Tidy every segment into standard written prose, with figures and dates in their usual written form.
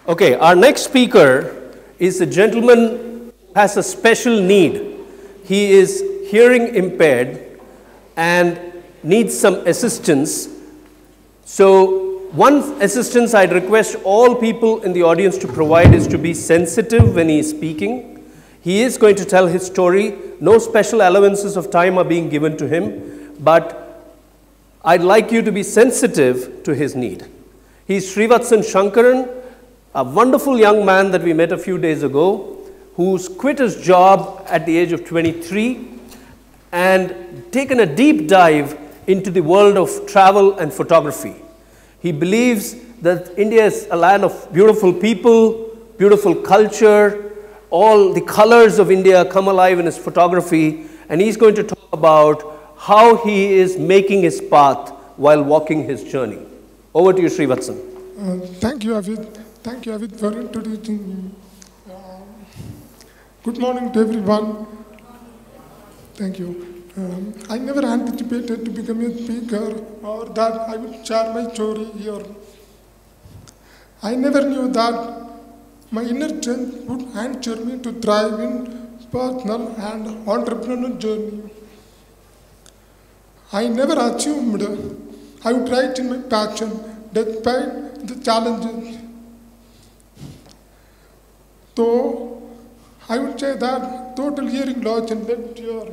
Okay, our next speaker is a gentleman who has a special need. He is hearing impaired and needs some assistance. So, one assistance I'd request all people in the audience to provide is to be sensitive when he is speaking. He is going to tell his story. No special allowances of time are being given to him, but I'd like you to be sensitive to his need. He's Srivatsan Sankaran, a wonderful young man that we met a few days ago, who's quit his job at the age of 23 and taken a deep dive into the world of travel and photography. He believes that India is a land of beautiful people, beautiful culture, all the colors of India come alive in his photography, and he's going to talk about how he is making his path while walking his journey. Over to you, Srivatsan. Thank you, Avid. Thank you, Avid, for introducing me. Good morning to everyone. Thank you. I never anticipated to become a speaker or that I would share my story here. I never knew that my inner strength would anchor me to thrive in personal and entrepreneurial journey. I never assumed I would write in my passion despite the challenges. So, I would say that total hearing loss in left ear,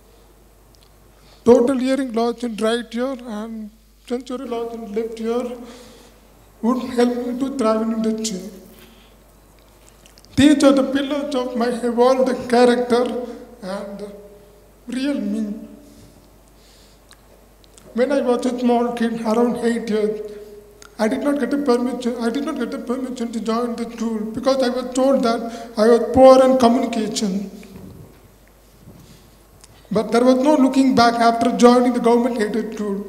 total hearing loss in right ear, and sensory loss in left ear would help me to thrive in industry. These are the pillars of my evolved character and real me. When I was a small kid, around 8 years, I did not get a permission to join the school because I was told that I was poor in communication. But there was no looking back after joining the government-aided school.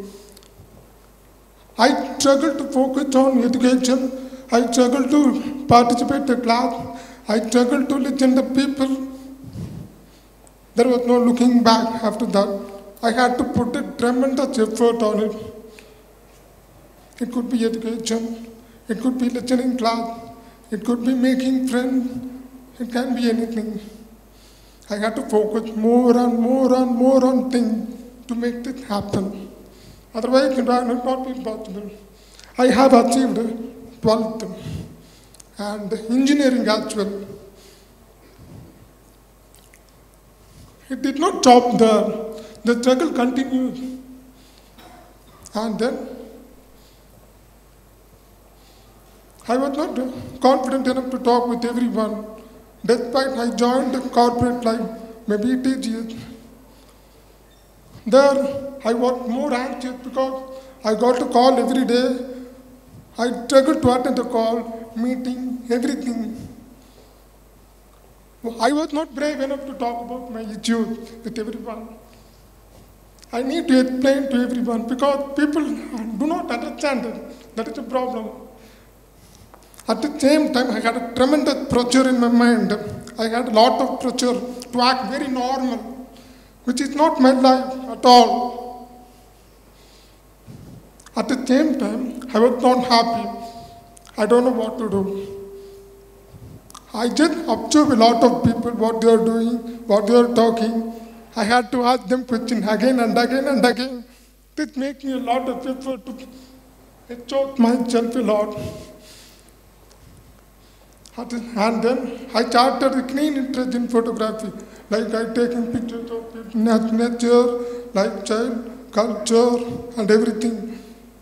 I struggled to focus on education. I struggled to participate in class. I struggled to listen to people. There was no looking back after that. I had to put a tremendous effort on it. It could be education, it could be listening class, it could be making friends, it can be anything. I had to focus more on things to make this happen. Otherwise, it would not be possible. I have achieved 12th and engineering as well. It did not stop there. The struggle continued. And then I was not confident enough to talk with everyone, despite I joined the corporate life, maybe it is years. There, I was more anxious because I got a call every day. I struggled to attend the call, meeting, everything. I was not brave enough to talk about my issues with everyone. I need to explain to everyone because people do not understand it. That is a problem. At the same time, I had a tremendous pressure in my mind. I had a lot of pressure to act very normal, which is not my life at all. At the same time, I was not happy. I don't know what to do. I just observe a lot of people, what they are doing, what they are talking. I had to ask them questions again and again and again. This makes me a lot of effort to exhaust myself a lot. And then I started a keen interest in photography, like I taking pictures of nature, lifestyle, culture, and everything.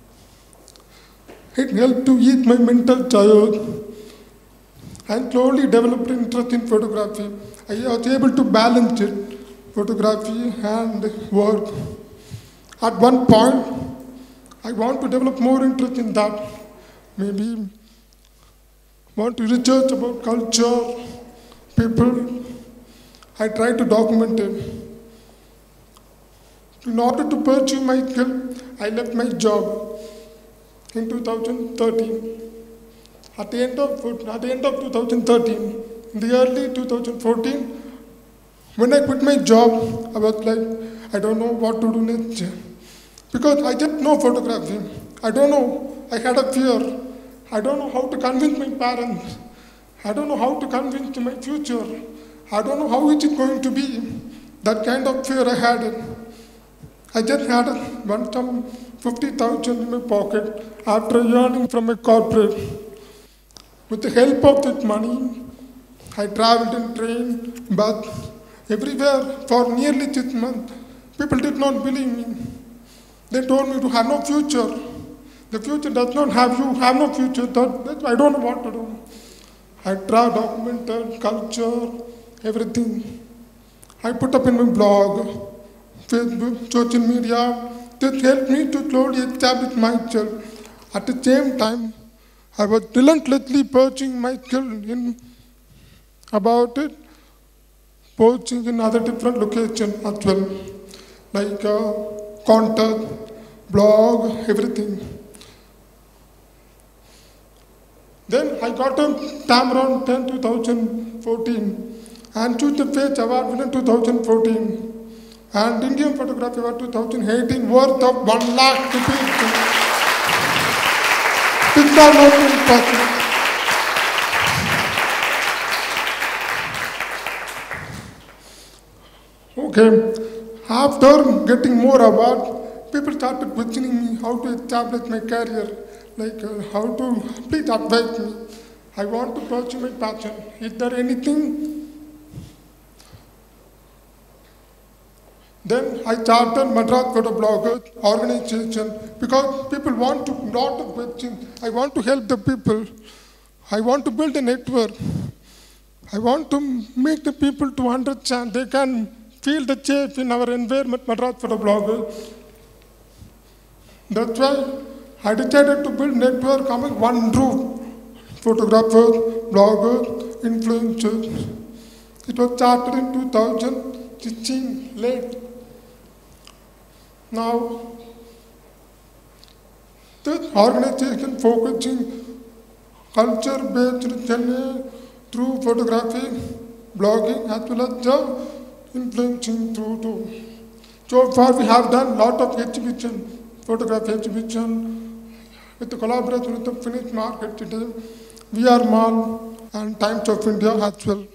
It helped to ease my mental tired. I slowly developed interest in photography. I was able to balance it, photography and work. At one point, I want to develop more interest in that. Maybe want to research about culture, people. I try to document it. In order to pursue my skill, I left my job in 2013. At the end of 2013, in the early 2014, when I quit my job, I was like, I don't know what to do next. Because I just know photography. I don't know. I had a fear. I don't know how to convince my parents. I don't know how to convince my future. I don't know how it is going to be. That kind of fear I had. I just had one time 50,000 in my pocket after earning from a corporate. With the help of that money, I traveled in train, bus, everywhere for nearly 6 months. People did not believe me. They told me to have no future. The future does not have you, have no future. That's why I don't know what to do. I tried documented culture, everything. I put up in my blog, Facebook, social media. This helped me to slowly establish myself. At the same time, I was relentlessly pursuing my skill in about it, posting in other different locations as well, like contact, blog, everything. Then I got a Tamron 10 2014 and Choose the Face Award winner 2014 and Indian Photography Award 2018 worth of 1 lakh rupees. It's not impossible. Okay, after getting more awards, people started questioning me how to establish my career, like how to please advise me. I want to pursue my passion. Is there anything? Then I started Madras Photo Bloggers organization because people want to lot of questions. I want to help the people. I want to build a network. I want to make the people to understand they can feel the change in our environment, Madras Photo Bloggers. That's why I decided to build network among one group, photographers, bloggers, influencers. It was started in 2016, late. Now, this organization focusing culture-based journey through photography, blogging, as well as the influencing through too. So far, we have done a lot of exhibition, photography exhibition, with the collaboration with the Finnish market today, VR Mall, and Times of India as well.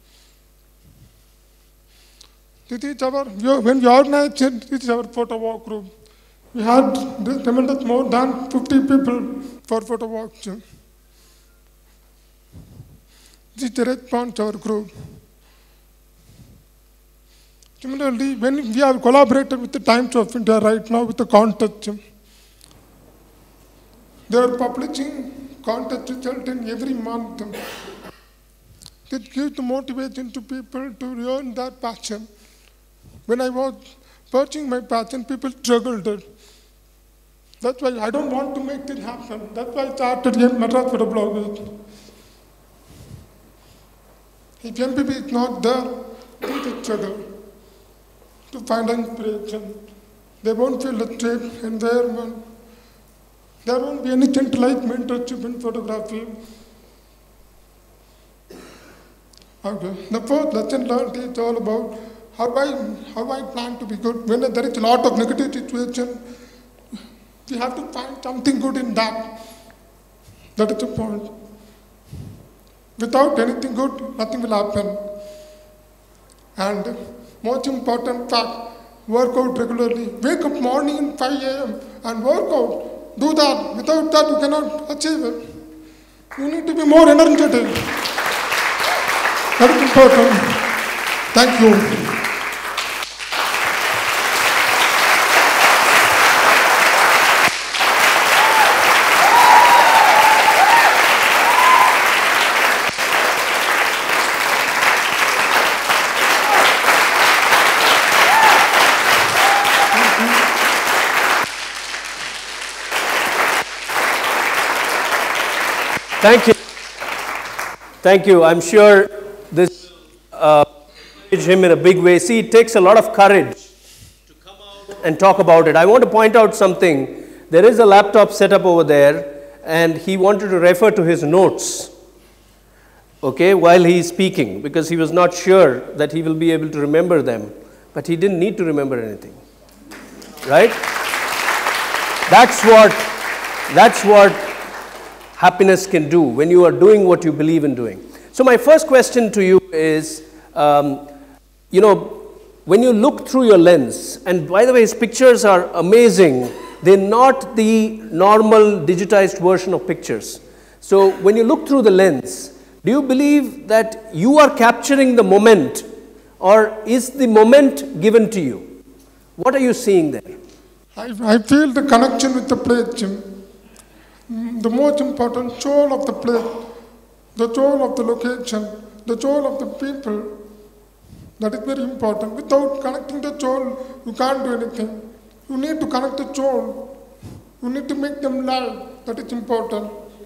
This is our, when we organized it, this is our photo walk group. We had this tremendous more than 50 people for photo walks. This is the response to our group. Similarly, when we have collaborated with the Times of India right now with the contest, they are publishing contest result in every month. This gives the motivation to people to learn their passion. When I was pursuing my passion, people struggled. That's why I don't want to make this happen. That's why I started Madras Photo Bloggers. If MPB is not there, they struggle to find inspiration. They won't feel the safe environment. There won't be any centralized mentorship in photography. Okay. The first lesson learned is all about how I plan to be good. When there is a lot of negative situation, we have to find something good in that. That is the point. Without anything good, nothing will happen. And most important fact, work out regularly. Wake up morning at 5 a.m. and work out. Do that. Without that, you cannot achieve it. You need to be more energetic. That is important. Thank you. Thank you. Thank you. I'm sure this encouraged him in a big way. See, it takes a lot of courage to come out and talk about it. I want to point out something. There is a laptop set up over there, and he wanted to refer to his notes, okay, while he is speaking, because he was not sure that he will be able to remember them. But he didn't need to remember anything, right? That's what happiness can do when you are doing what you believe in doing. So my first question to you is, you know, when you look through your lens, and by the way, his pictures are amazing. They're not the normal digitized version of pictures. So when you look through the lens, do you believe that you are capturing the moment, or is the moment given to you? What are you seeing there? I feel the connection with the plate, Jim. The most important soul of the plate, the soul of the location, the soul of the people. That is very important. Without connecting the soul, you can't do anything. You need to connect the soul. You need to make them live. That is important.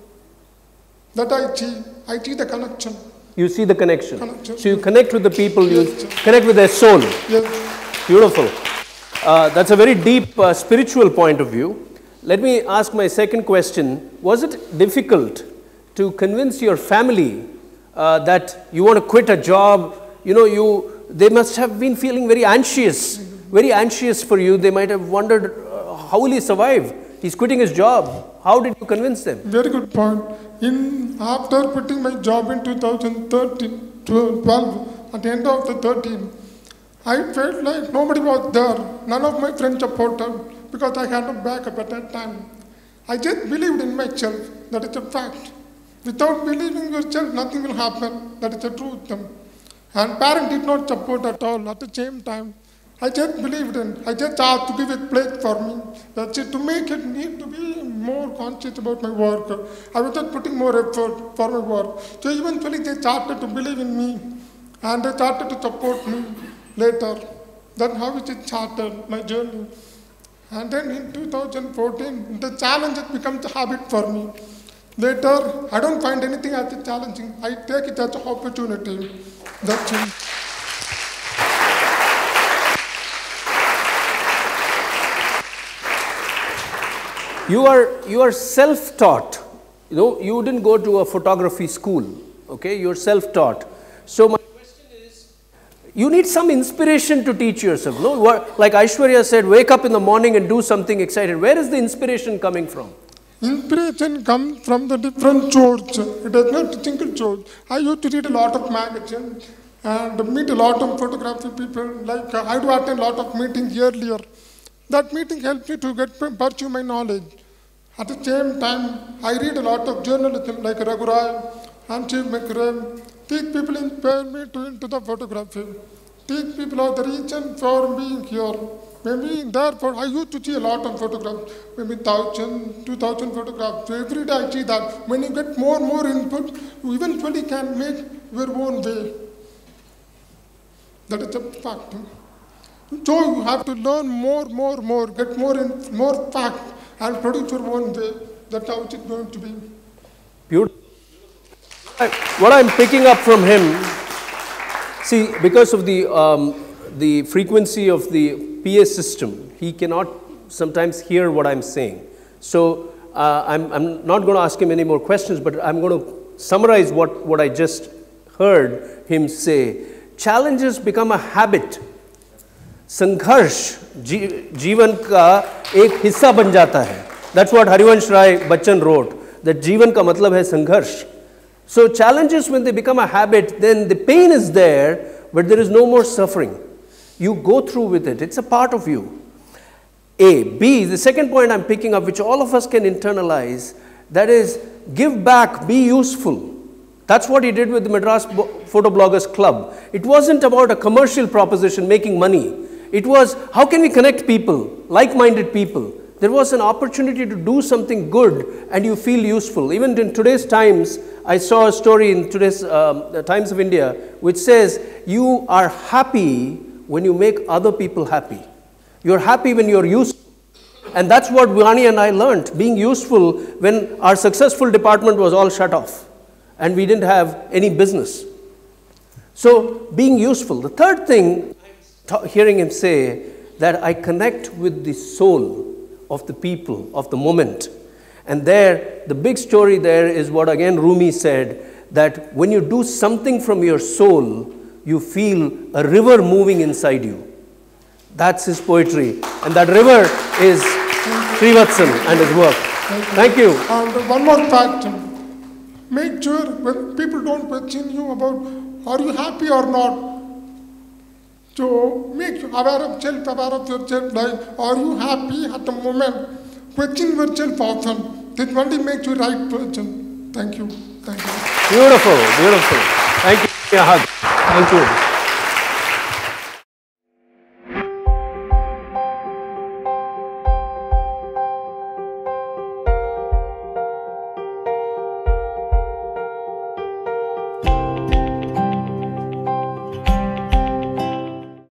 That I see the connection. You see the connection. So you Yes. connect with the people, you Yes. connect with their soul. Yes. Beautiful. That's a very deep spiritual point of view. Let me ask my second question. Was it difficult to convince your family that you want to quit a job? You know, they must have been feeling very anxious for you. They might have wondered, how will he survive? He's quitting his job. How did you convince them? Very good point. After quitting my job in 2013, 12, at the end of the 13, I felt like nobody was there. None of my friends supported because I had no backup at that time. I just believed in myself. That is a fact. Without believing yourself, nothing will happen. That is the truth. And parents did not support at all. At the same time, I just believed in. I just asked to give a place for me. That's it. To make it need to be more conscious about my work. I was just putting more effort for my work. So eventually they started to believe in me, and they started to support me later. That's how it started, my journey. And then in 2014, the challenge has become a habit for me. Later, I don't find anything as challenging. I take it as an opportunity. That's it. You are self-taught. You know, you didn't go to a photography school. Okay, you're self-taught. So my question is, you need some inspiration to teach yourself. No, like Aishwarya said, wake up in the morning and do something exciting. Where is the inspiration coming from? Inspiration comes from the different sources. It is not a single source. I used to read a lot of magazines and meet a lot of photography people. Like I do attend a lot of meetings earlier. That meeting helped me to pursue my knowledge. At the same time, I read a lot of journalism like Raghurai and Chief McRae. These people inspire me to into the photography. These people are the reason for being here. Maybe therefore I used to see a lot of photographs, maybe 1,000, 2,000 photographs. So every day I see that when you get more input, you eventually can make your own way. That is a fact. So you have to learn more, get more facts and produce your own way. That's how it's going to be. Beautiful. What I'm picking up from him, see, because of the frequency of the PA system, he cannot sometimes hear what I'm saying. So I'm not going to ask him any more questions, but I'm going to summarize what I just heard him say. Challenges become a habit. संघर्ष जीवन का एक हिस्सा बन जाता है. That's what Harivansh Rai Bachchan wrote, that जीवन का मतलब है संघर्ष. So challenges, when they become a habit, then the pain is there, but there is no more suffering. You go through with it. It's a part of you. A. B, the second point I'm picking up, which all of us can internalize, that is, give back, be useful. That's what he did with the Madras Photo Bloggers Club. It wasn't about a commercial proposition, making money. It was, how can we connect people, like-minded people? There was an opportunity to do something good and you feel useful. Even in today's Times, I saw a story in today's Times of India, which says, you are happy when you make other people happy. You're happy when you're useful. And that's what Vani and I learned, being useful when our successful department was all shut off and we didn't have any business. So being useful. The third thing, hearing him say, that I connect with the soul of the people, of the moment. And there, the big story there is what again Rumi said, that when you do something from your soul, you feel a river moving inside you. That's his poetry. And that river is Srivatsan and his work. Thank you. And one more fact. Make sure when people don't question you about are you happy or not. So make you aware of yourself, like are you happy at the moment? Question yourself often. This only makes you right person. Thank you. Thank you. Beautiful, beautiful. Thank you. A hug. Thank you.